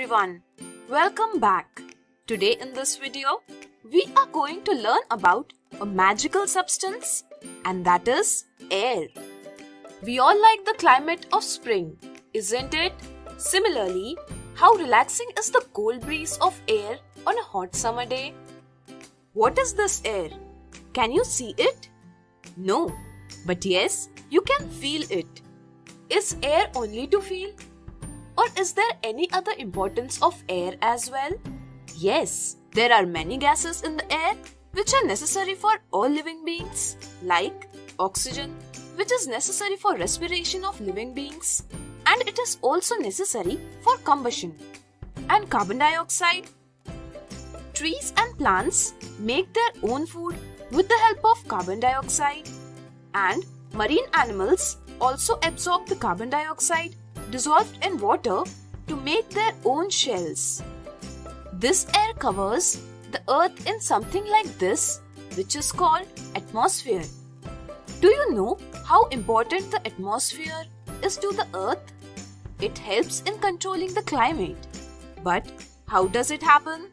everyone, welcome back. Today in this video, we are going to learn about a magical substance, and that is air. We all like the climate of spring, isn't it? Similarly, how relaxing is the cold breeze of air on a hot summer day? What is this air? Can you see it? No, but yes, you can feel it. Is air only to feel? Or is there any other importance of air as well? Yes, there are many gases in the air which are necessary for all living beings, like oxygen, which is necessary for respiration of living beings, and it is also necessary for combustion. And carbon dioxide? Trees and plants make their own food with the help of carbon dioxide, and marine animals also absorb the carbon dioxide dissolved in water to make their own shells. This air covers the earth in something like this, which is called atmosphere. Do you know how important the atmosphere is to the earth? It helps in controlling the climate. But how does it happen?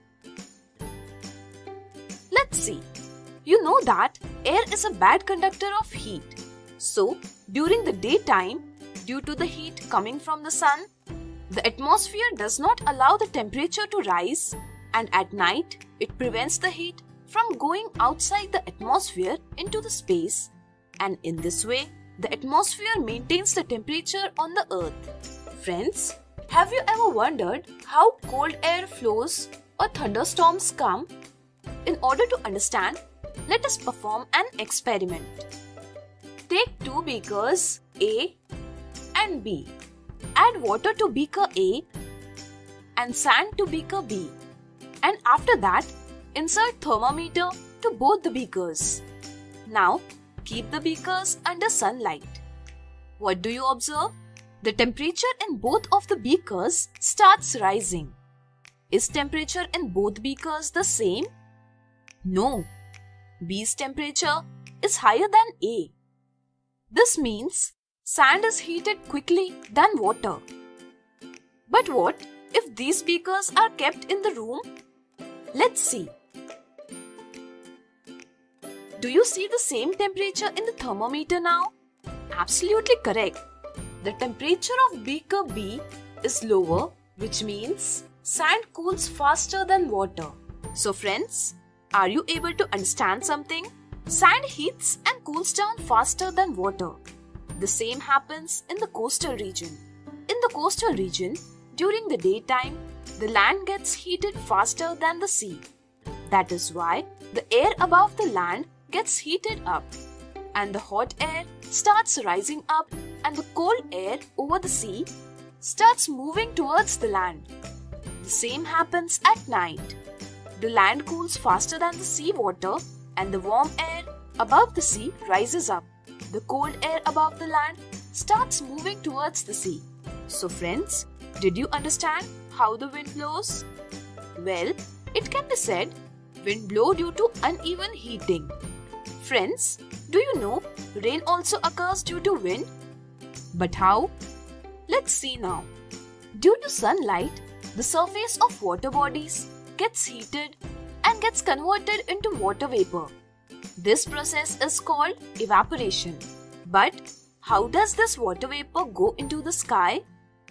Let's see. You know that air is a bad conductor of heat. So, during the daytime, due to the heat coming from the sun, the atmosphere does not allow the temperature to rise, and at night it prevents the heat from going outside the atmosphere into the space, and in this way the atmosphere maintains the temperature on the earth. Friends, have you ever wondered how cold air flows or thunderstorms come? In order to understand, let us perform an experiment. Take two beakers A and B. Add water to beaker A and sand to beaker B. And after that, insert thermometer to both the beakers. Now, keep the beakers under sunlight. What do you observe? The temperature in both of the beakers starts rising. Is temperature in both beakers the same? No. B's temperature is higher than A. This means sand is heated quickly than water. But what if these beakers are kept in the room? Let's see. Do you see the same temperature in the thermometer now? Absolutely correct. The temperature of beaker B is lower, which means sand cools faster than water. So friends, are you able to understand something? Sand heats and cools down faster than water. The same happens in the coastal region. In the coastal region, during the daytime, the land gets heated faster than the sea. That is why the air above the land gets heated up, and the hot air starts rising up, and the cold air over the sea starts moving towards the land. The same happens at night. The land cools faster than the sea water, and the warm air above the sea rises up. The cold air above the land starts moving towards the sea. So friends, did you understand how the wind blows? Well, it can be said, wind blow due to uneven heating. Friends, do you know rain also occurs due to wind? But how? Let's see now. Due to sunlight, the surface of water bodies gets heated and gets converted into water vapor. This process is called evaporation. But how does this water vapor go into the sky?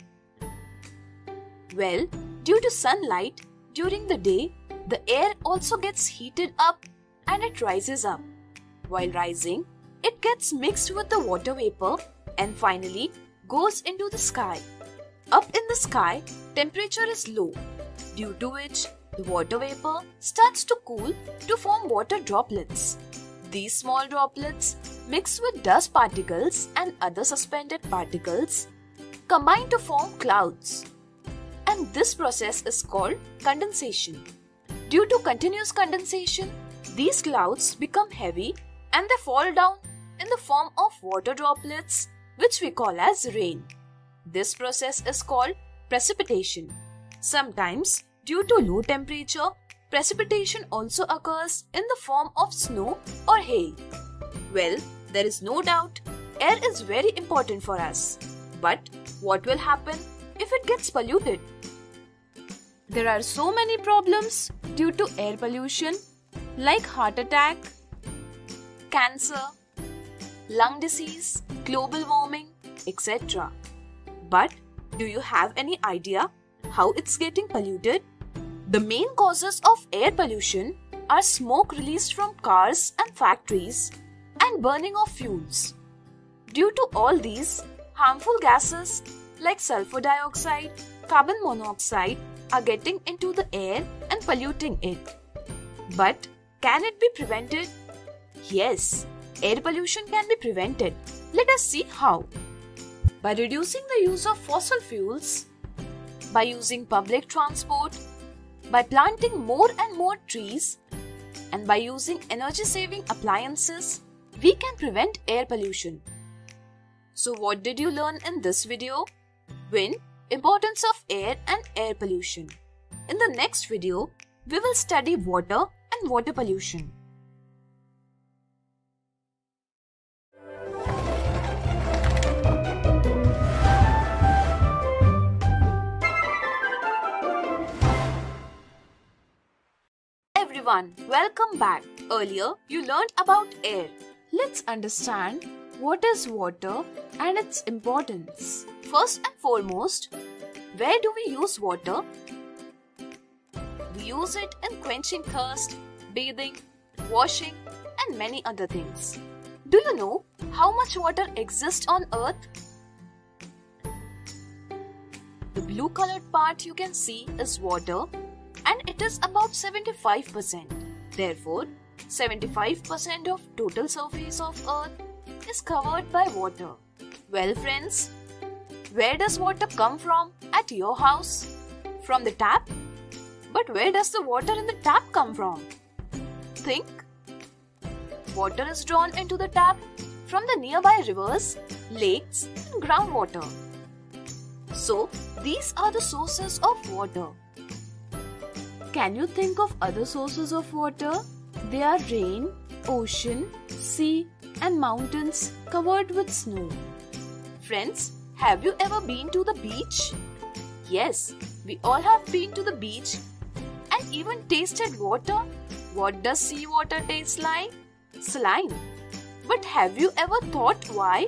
Well, due to sunlight, during the day, the air also gets heated up and it rises up. While rising, it gets mixed with the water vapor and finally goes into the sky. Up in the sky, temperature is low, due to which the water vapor starts to cool to form water droplets. These small droplets mix with dust particles and other suspended particles combine to form clouds. And this process is called condensation. Due to continuous condensation, these clouds become heavy and they fall down in the form of water droplets, which we call as rain. This process is called precipitation. Sometimes, due to low temperature, precipitation also occurs in the form of snow or hail. Well, there is no doubt, air is very important for us. But what will happen if it gets polluted? There are so many problems due to air pollution like heart attack, cancer, lung disease, global warming, etc. But do you have any idea how it's getting polluted? The main causes of air pollution are smoke released from cars and factories and burning of fuels. Due to all these, harmful gases like sulfur dioxide, carbon monoxide are getting into the air and polluting it. But can it be prevented? Yes, air pollution can be prevented. Let us see how. By reducing the use of fossil fuels, by using public transport, by planting more and more trees, and by using energy-saving appliances, we can prevent air pollution. So what did you learn in this video? Wind, importance of air and air pollution. In the next video, we will study water and water pollution. Everyone, welcome back. Earlier, you learned about air. Let's understand what is water and its importance. First and foremost, where do we use water? We use it in quenching thirst, bathing, washing, and many other things. Do you know how much water exists on Earth? The blue colored part you can see is water, and it is about 75%. Therefore, 75% of total surface of Earth is covered by water. Well friends, where does water come from at your house? From the tap? But where does the water in the tap come from? Think. Water is drawn into the tap from the nearby rivers, lakes and groundwater. So, these are the sources of water. Can you think of other sources of water? They are rain, ocean, sea and mountains covered with snow. Friends, have you ever been to the beach? Yes, we all have been to the beach and even tasted water. What does seawater taste like? Saline. But have you ever thought why?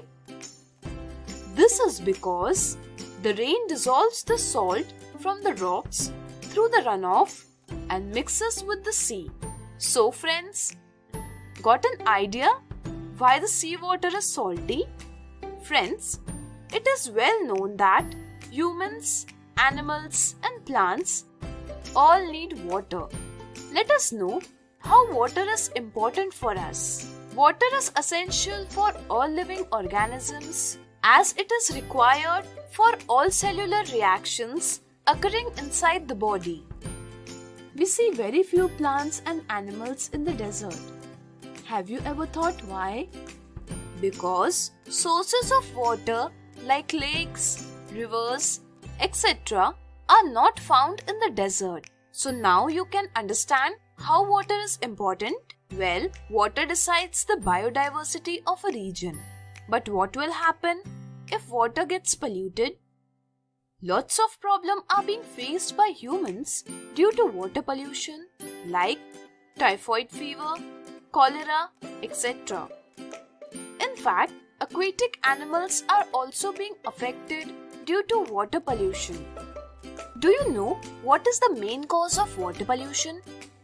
This is because the rain dissolves the salt from the rocks through the runoff and mixes with the sea. So friends, got an idea why the seawater is salty? Friends, it is well known that humans, animals and plants all need water. Let us know how water is important for us. Water is essential for all living organisms as it is required for all cellular reactions occurring inside the body. We see very few plants and animals in the desert. Have you ever thought why? Because sources of water like lakes, rivers, etc. are not found in the desert. So now you can understand how water is important. Well, water decides the biodiversity of a region. But what will happen if water gets polluted? Lots of problems are being faced by humans due to water pollution like typhoid fever, cholera, etc. In fact, aquatic animals are also being affected due to water pollution. Do you know what is the main cause of water pollution?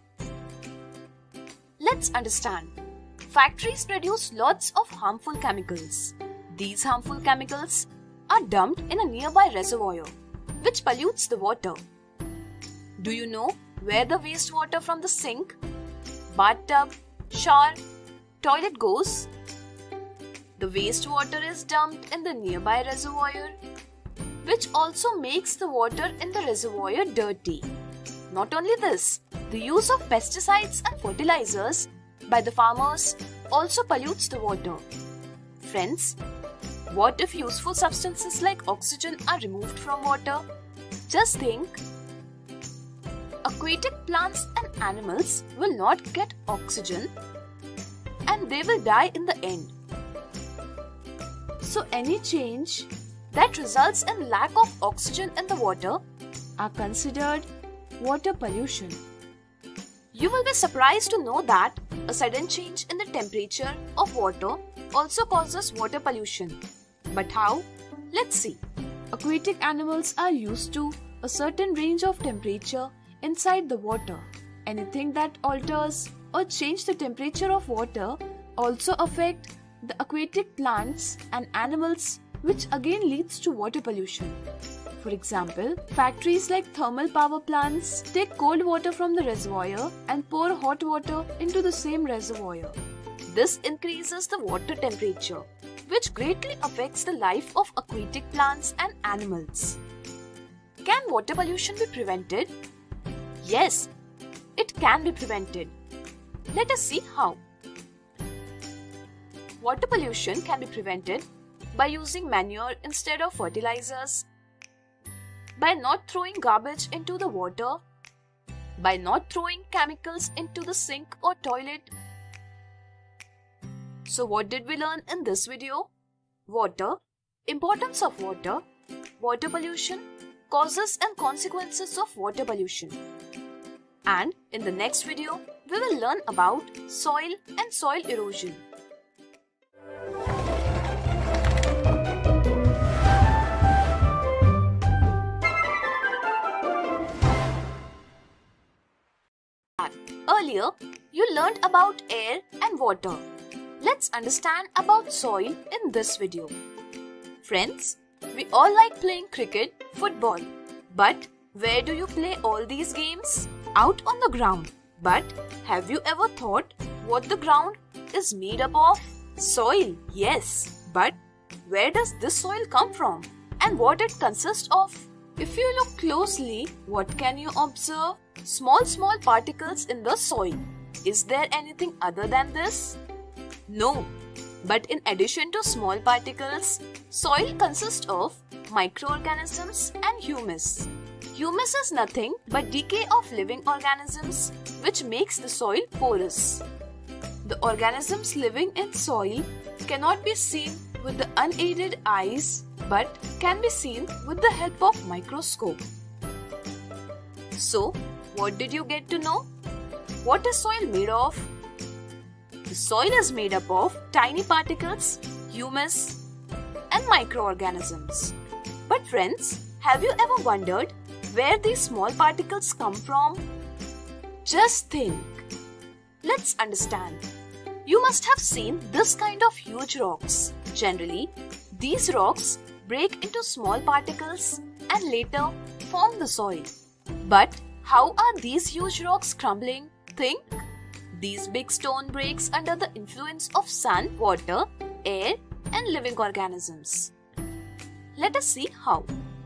Let's understand. Factories produce lots of harmful chemicals. These harmful chemicals are dumped in a nearby reservoir, which pollutes the water. Do you know where the wastewater from the sink, bathtub, shower, toilet goes? The wastewater is dumped in the nearby reservoir, which also makes the water in the reservoir dirty. Not only this, the use of pesticides and fertilizers by the farmers also pollutes the water. Friends, what if useful substances like oxygen are removed from water? Just think. Aquatic plants and animals will not get oxygen and they will die in the end. So any change that results in lack of oxygen in the water are considered water pollution. You will be surprised to know that a sudden change in the temperature of water also causes water pollution. But how? Let's see. Aquatic animals are used to a certain range of temperature inside the water. Anything that alters or change the temperature of water also affect the aquatic plants and animals, which again leads to water pollution. For example, factories like thermal power plants take cold water from the reservoir and pour hot water into the same reservoir. This increases the water temperature, which greatly affects the life of aquatic plants and animals. Can water pollution be prevented? Yes, it can be prevented. Let us see how. Water pollution can be prevented by using manure instead of fertilizers, by not throwing garbage into the water, by not throwing chemicals into the sink or toilet. So what did we learn in this video? Water, importance of water, water pollution, causes and consequences of water pollution. And in the next video, we will learn about soil and soil erosion. Earlier, you learned about air and water. Let's understand about soil in this video. Friends, we all like playing cricket, football. But where do you play all these games? Out on the ground. But have you ever thought what the ground is made up of? Soil, yes. But where does this soil come from? And what it consists of? If you look closely, what can you observe? Small particles in the soil. Is there anything other than this? No. But in addition to small particles, soil consists of microorganisms and humus. Humus is nothing but decay of living organisms, which makes the soil porous. The organisms living in soil cannot be seen with the unaided eyes, but can be seen with the help of microscope. So, what did you get to know? What is soil made of? The soil is made up of tiny particles, humus, and microorganisms. But friends, have you ever wondered where these small particles come from? Just think. Let's understand. You must have seen this kind of huge rocks. Generally, these rocks break into small particles and later form the soil. But how are these huge rocks crumbling? Think. These big stone breaks under the influence of sun, water, air, and living organisms. Let us see how.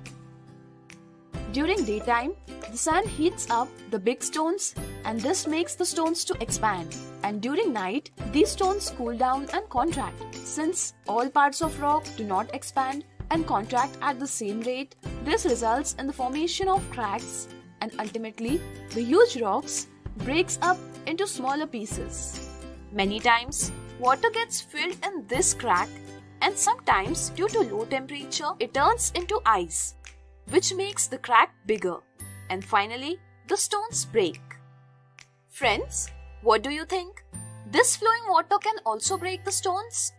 During daytime, the sun heats up the big stones and this makes the stones to expand. And during night, these stones cool down and contract. Since all parts of rock do not expand and contract at the same rate, this results in the formation of cracks and ultimately the huge rocks breaks up into smaller pieces. Many times, water gets filled in this crack and sometimes due to low temperature, it turns into ice, which makes the crack bigger and finally the stones break. Friends, what do you think? This flowing water can also break the stones?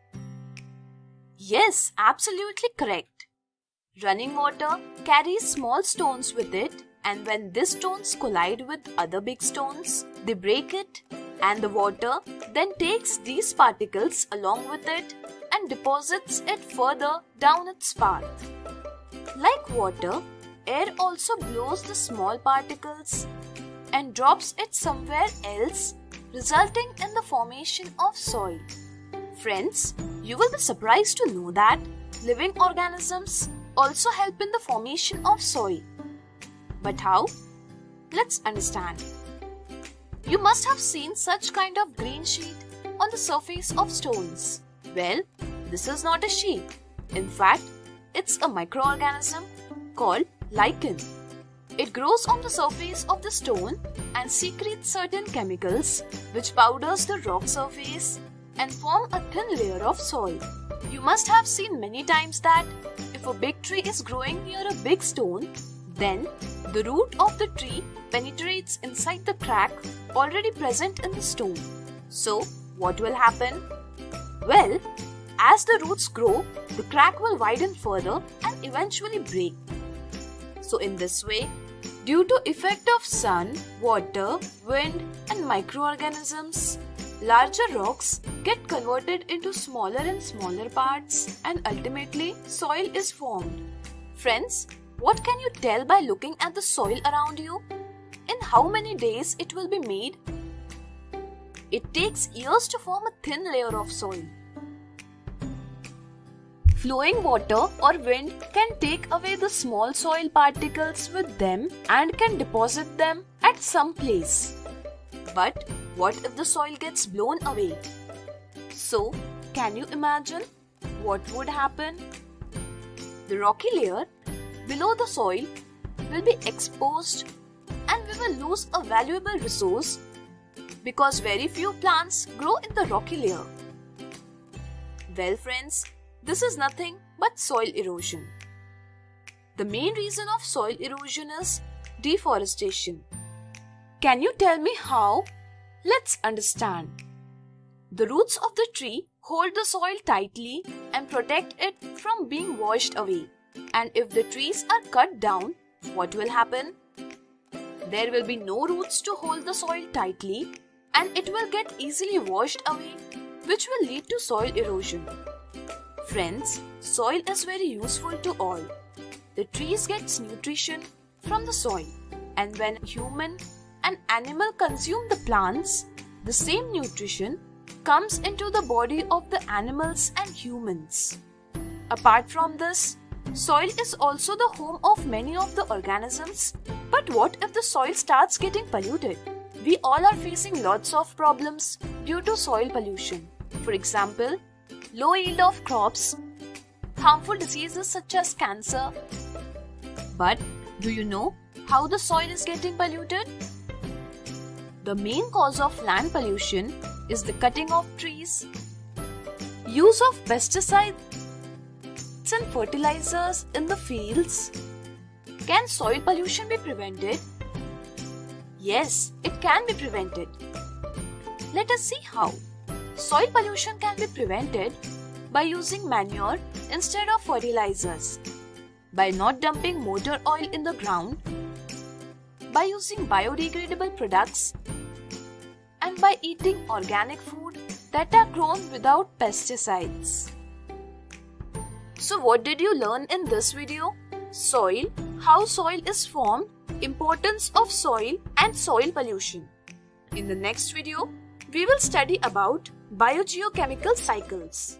Yes, absolutely correct. Running water carries small stones with it, and when these stones collide with other big stones, they break it, and the water then takes these particles along with it and deposits it further down its path. Like water, air also blows the small particles and drops it somewhere else, resulting in the formation of soil. Friends, you will be surprised to know that living organisms also help in the formation of soil. But how? Let's understand. You must have seen such kind of green sheet on the surface of stones. Well, this is not a sheet. In fact, it's a microorganism called lichen. It grows on the surface of the stone and secretes certain chemicals which powders the rock surface and form a thin layer of soil. You must have seen many times that if a big tree is growing near a big stone, then The root of the tree penetrates inside the crack already present in the stone. So, what will happen? Well, as the roots grow, the crack will widen further and eventually break. So in this way, due to effect of sun, water, wind and microorganisms, larger rocks get converted into smaller and smaller parts and ultimately soil is formed. Friends, what can you tell by looking at the soil around you? In how many days it will be made? It takes years to form a thin layer of soil. Flowing water or wind can take away the small soil particles with them and can deposit them at some place. But what if the soil gets blown away? So, can you imagine what would happen? The rocky layer below the soil will be exposed and we will lose a valuable resource because very few plants grow in the rocky layer. Well friends, this is nothing but soil erosion. The main reason of soil erosion is deforestation. Can you tell me how? Let's understand. The roots of the tree hold the soil tightly and protect it from being washed away. And if the trees are cut down, what will happen? There will be no roots to hold the soil tightly and it will get easily washed away, which will lead to soil erosion. Friends, soil is very useful to all. The trees get nutrition from the soil, and when human and animal consume the plants, the same nutrition comes into the body of the animals and humans. Apart from this, soil is also the home of many of the organisms. But what if the soil starts getting polluted? We all are facing lots of problems due to soil pollution. For example, low yield of crops, harmful diseases such as cancer. But do you know how the soil is getting polluted? The main cause of land pollution is the cutting of trees, use of pesticides and fertilizers in the fields. Can soil pollution be prevented? Yes, it can be prevented. Let us see how. Soil pollution can be prevented by using manure instead of fertilizers, by not dumping motor oil in the ground, by using biodegradable products, and by eating organic food that are grown without pesticides. So what did you learn in this video? Soil, how soil is formed, importance of soil and soil pollution. In the next video, we will study about biogeochemical cycles.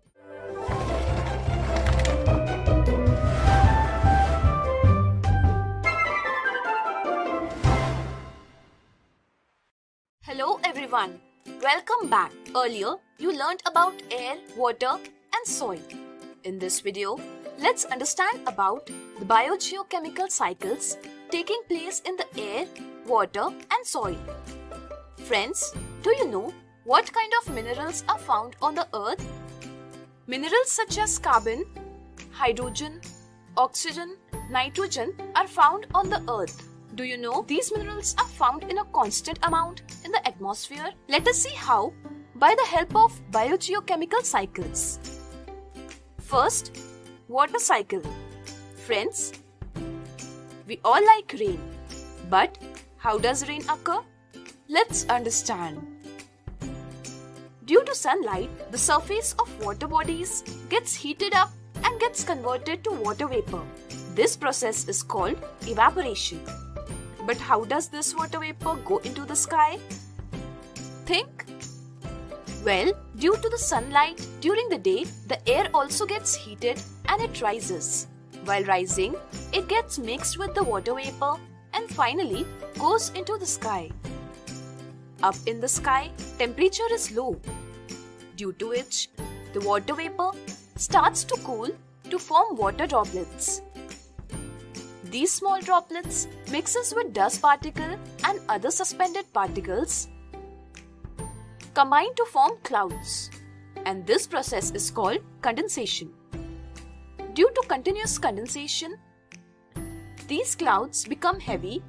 Hello everyone, welcome back. Earlier, you learned about air, water and soil. In this video, let's understand about the biogeochemical cycles taking place in the air, water and soil. Friends, do you know what kind of minerals are found on the earth? Minerals such as carbon, hydrogen, oxygen, nitrogen are found on the earth. Do you know these minerals are found in a constant amount in the atmosphere? Let us see how by the help of biogeochemical cycles. First, water cycle. Friends, we all like rain. But how does rain occur? Let's understand. Due to sunlight, the surface of water bodies gets heated up and gets converted to water vapor. This process is called evaporation. But how does this water vapor go into the sky? Think. Well, due to the sunlight during the day, the air also gets heated and it rises. While rising, it gets mixed with the water vapor and finally goes into the sky. Up in the sky, temperature is low, due to which the water vapor starts to cool to form water droplets. These small droplets mixes with dust particle and other suspended particles combine to form clouds, and this process is called condensation. Due to continuous condensation, these clouds become heavy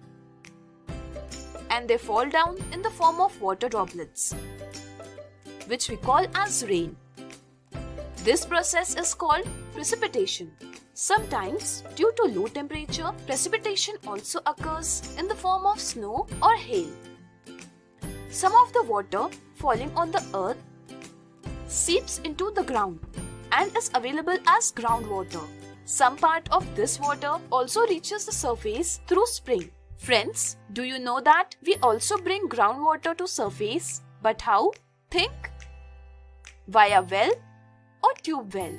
and they fall down in the form of water droplets, which we call as rain. This process is called precipitation. Sometimes, due to low temperature, precipitation also occurs in the form of snow or hail. Some of the water falling on the earth seeps into the ground and is available as groundwater. Some part of this water also reaches the surface through spring. Friends, do you know that we also bring groundwater to surface? But how? Think. Via well or tube well?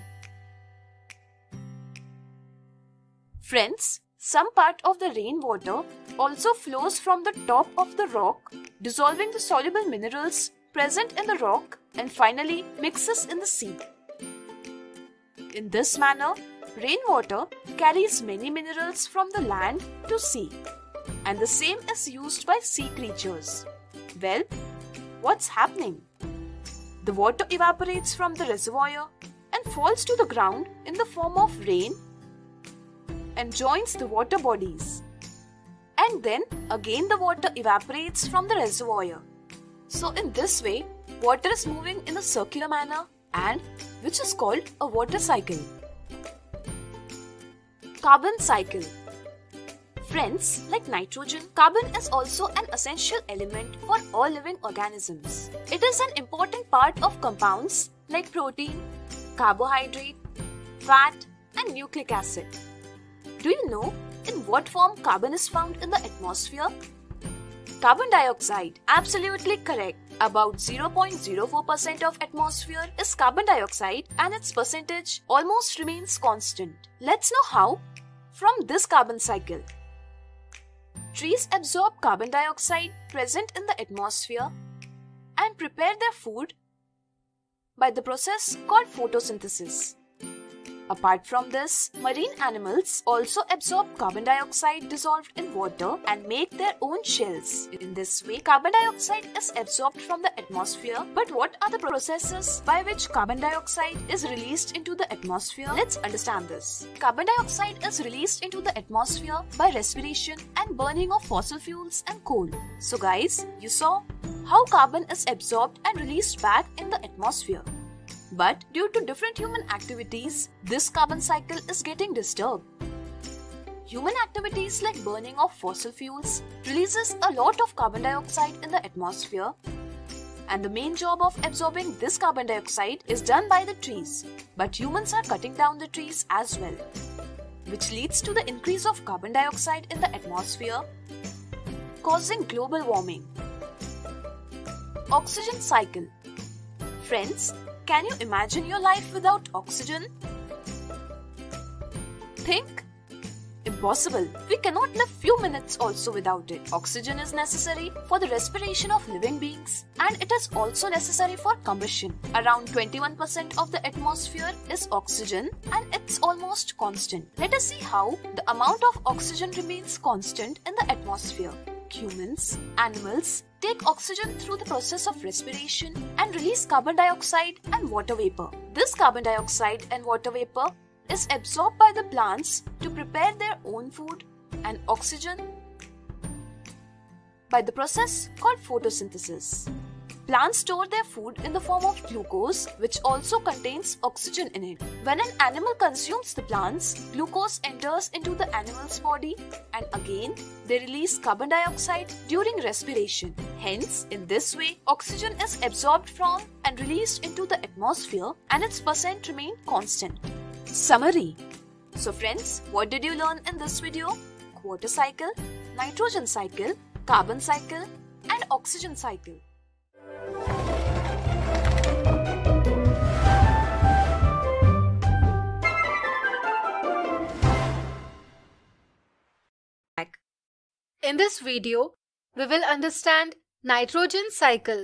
Friends, some part of the rainwater also flows from the top of the rock, dissolving the soluble minerals present in the rock and finally mixes in the sea. In this manner, rainwater carries many minerals from the land to sea, and the same is used by sea creatures. Well, what's happening? The water evaporates from the reservoir and falls to the ground in the form of rain and joins the water bodies. And then again the water evaporates from the reservoir. So in this way, water is moving in a circular manner and which is called a water cycle. Carbon cycle. Friends, like nitrogen, carbon is also an essential element for all living organisms. It is an important part of compounds like protein, carbohydrate, fat, and nucleic acid. Do you know in what form carbon is found in the atmosphere? Carbon dioxide. Absolutely correct. About 0.04% of atmosphere is carbon dioxide and its percentage almost remains constant. Let's know how. From this carbon cycle. Trees absorb carbon dioxide present in the atmosphere and prepare their food by the process called photosynthesis. Apart from this, marine animals also absorb carbon dioxide dissolved in water and make their own shells. In this way, carbon dioxide is absorbed from the atmosphere. But what are the processes by which carbon dioxide is released into the atmosphere? Let's understand this. Carbon dioxide is released into the atmosphere by respiration and burning of fossil fuels and coal. So guys, you saw how carbon is absorbed and released back in the atmosphere. But due to different human activities, this carbon cycle is getting disturbed. Human activities like burning of fossil fuels releases a lot of carbon dioxide in the atmosphere, and the main job of absorbing this carbon dioxide is done by the trees. But humans are cutting down the trees as well, which leads to the increase of carbon dioxide in the atmosphere, causing global warming. Oxygen cycle. Friends, can you imagine your life without oxygen? Think. Impossible. We cannot live few minutes also without it. Oxygen is necessary for the respiration of living beings and it is also necessary for combustion. Around 21% of the atmosphere is oxygen and it's almost constant. Let us see how the amount of oxygen remains constant in the atmosphere. Humans, animals take oxygen through the process of respiration and release carbon dioxide and water vapor. This carbon dioxide and water vapor is absorbed by the plants to prepare their own food and oxygen by the process called photosynthesis. Plants store their food in the form of glucose, which also contains oxygen in it. When an animal consumes the plants, glucose enters into the animal's body and again they release carbon dioxide during respiration. Hence, in this way, oxygen is absorbed from and released into the atmosphere and its percent remain constant. Summary. So friends, what did you learn in this video? Water cycle, nitrogen cycle, carbon cycle and oxygen cycle. In this video, we will understand nitrogen cycle.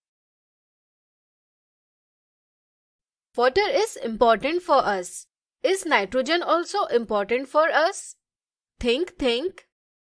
Water is important for us. Is nitrogen also important for us? Think.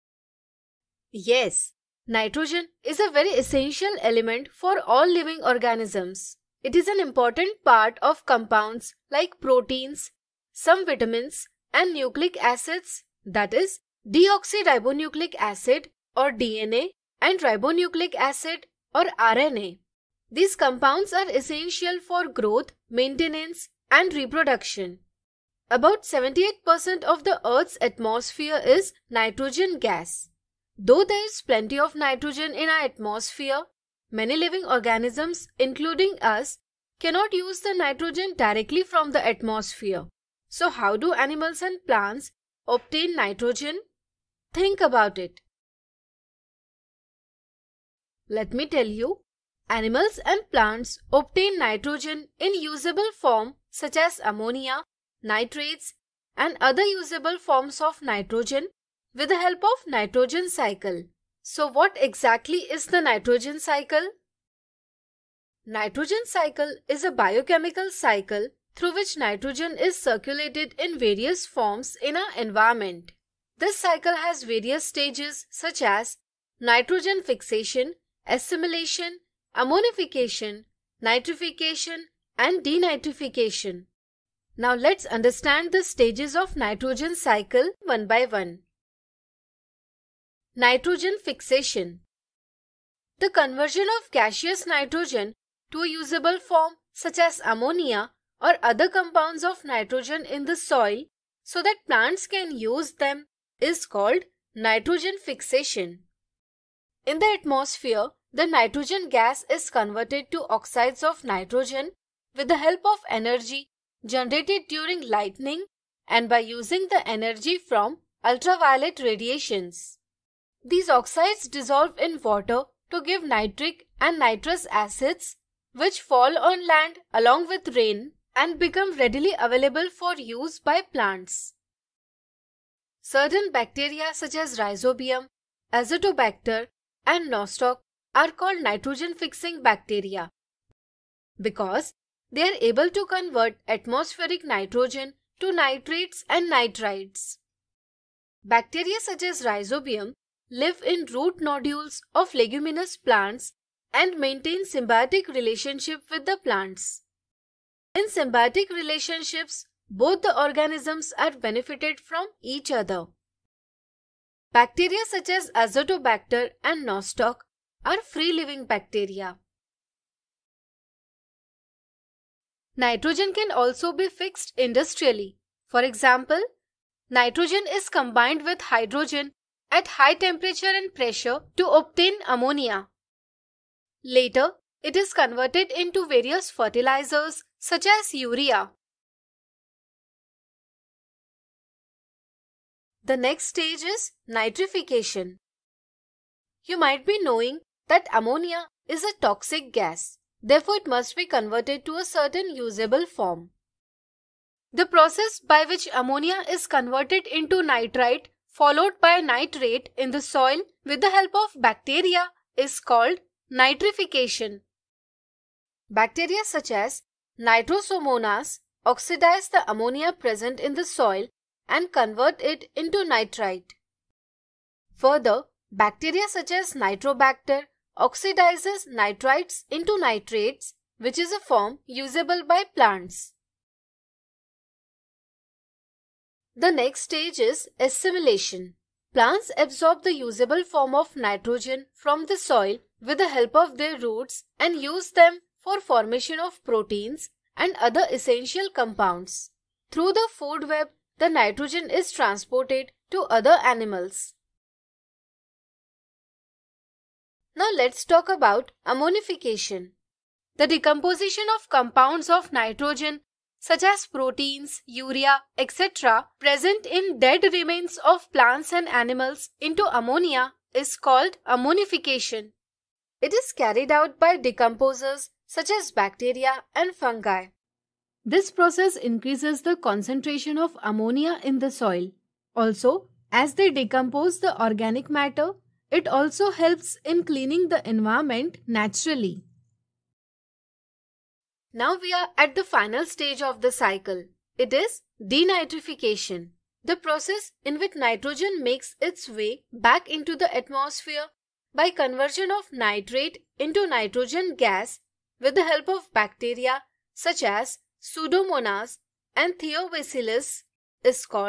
Yes, nitrogen is a very essential element for all living organisms. It is an important part of compounds like proteins, some vitamins, and nucleic acids that is deoxyribonucleic acid or DNA and ribonucleic acid or RNA. These compounds are essential for growth, maintenance, and reproduction. About 78% of the Earth's atmosphere is nitrogen gas. Though there is plenty of nitrogen in our atmosphere, many living organisms, including us, cannot use the nitrogen directly from the atmosphere. So how do animals and plants obtain nitrogen? Think about it. Let me tell you. Animals and plants obtain nitrogen in usable form such as ammonia, nitrates, and other usable forms of nitrogen with the help of nitrogen cycle. So what exactly is the nitrogen cycle? Nitrogen cycle is a biochemical cycle through which nitrogen is circulated in various forms in our environment. This cycle has various stages such as nitrogen fixation, assimilation, ammonification, nitrification, and denitrification. Now let's understand the stages of nitrogen cycle one by one. Nitrogen fixation. The conversion of gaseous nitrogen to a usable form such as ammonia or other compounds of nitrogen in the soil so that plants can use them is called nitrogen fixation. In the atmosphere, the nitrogen gas is converted to oxides of nitrogen with the help of energy generated during lightning and by using the energy from ultraviolet radiations. These oxides dissolve in water to give nitric and nitrous acids which fall on land along with rain and become readily available for use by plants. Certain bacteria such as Rhizobium, Azotobacter, and Nostoc are called nitrogen-fixing bacteria because they are able to convert atmospheric nitrogen to nitrates and nitrites. Bacteria such as Rhizobium live in root nodules of leguminous plants and maintain symbiotic relationship with the plants. In symbiotic relationships, both the organisms are benefited from each other. Bacteria such as Azotobacter and Nostoc are free-living bacteria. Nitrogen can also be fixed industrially. For example, nitrogen is combined with hydrogen at high temperature and pressure to obtain ammonia. Later, it is converted into various fertilizers such as urea. The next stage is nitrification. You might be knowing that ammonia is a toxic gas. Therefore, it must be converted to a certain usable form. The process by which ammonia is converted into nitrite followed by nitrate in the soil with the help of bacteria is called nitrification. Bacteria such as Nitrosomonas oxidize the ammonia present in the soil and convert it into nitrite. Further, bacteria such as Nitrobacter oxidizes nitrites into nitrates, which is a form usable by plants. The next stage is assimilation. Plants absorb the usable form of nitrogen from the soil with the help of their roots and use them for formation of proteins and other essential compounds. Through the food web, the nitrogen is transported to other animals. Now let's talk about ammonification. The decomposition of compounds of nitrogen such as proteins, urea, etc. present in dead remains of plants and animals into ammonia is called ammonification. It is carried out by decomposers such as bacteria and fungi. This process increases the concentration of ammonia in the soil. Also, as they decompose the organic matter, it also helps in cleaning the environment naturally. Now we are at the final stage of the cycle. It is denitrification, the process in which nitrogen makes its way back into the atmosphere by conversion of nitrate into nitrogen gas with the help of bacteria such as Pseudomonas and Thiobacillus is called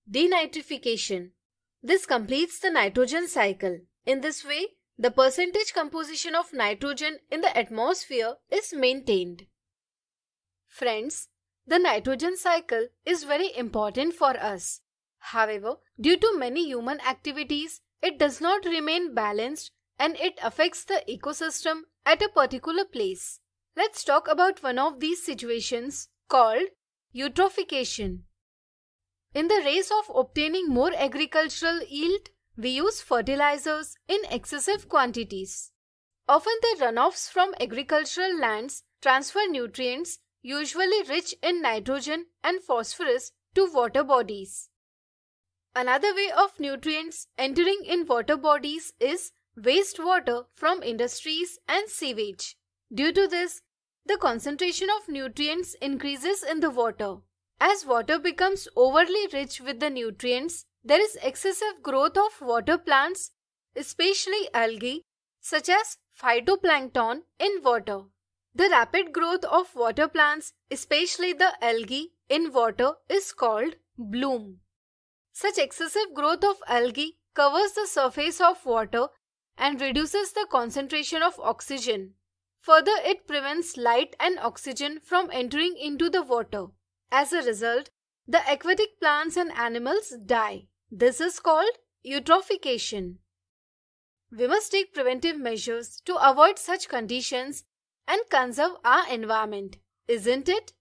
denitrification. This completes the nitrogen cycle. In this way, the percentage composition of nitrogen in the atmosphere is maintained. Friends, the nitrogen cycle is very important for us. However, due to many human activities, it does not remain balanced and it affects the ecosystem at a particular place. Let's talk about one of these situations called eutrophication. In the race of obtaining more agricultural yield, we use fertilizers in excessive quantities. Often the runoffs from agricultural lands transfer nutrients, usually rich in nitrogen and phosphorus, to water bodies. Another way of nutrients entering in water bodies is wastewater from industries and sewage. Due to this, the concentration of nutrients increases in the water. As water becomes overly rich with the nutrients, there is excessive growth of water plants, especially algae, such as phytoplankton in water. The rapid growth of water plants, especially the algae in water, is called bloom. Such excessive growth of algae covers the surface of water and reduces the concentration of oxygen. Further, it prevents light and oxygen from entering into the water. As a result, the aquatic plants and animals die. This is called eutrophication. We must take preventive measures to avoid such conditions and conserve our environment, isn't it?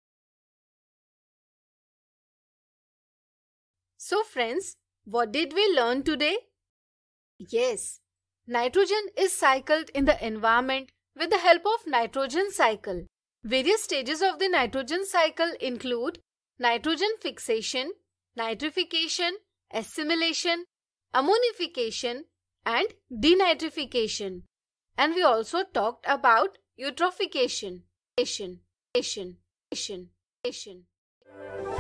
So friends, what did we learn today? Yes, nitrogen is cycled in the environment with the help of nitrogen cycle. Various stages of the nitrogen cycle include nitrogen fixation, nitrification, assimilation, ammonification, and denitrification. And we also talked about eutrophication.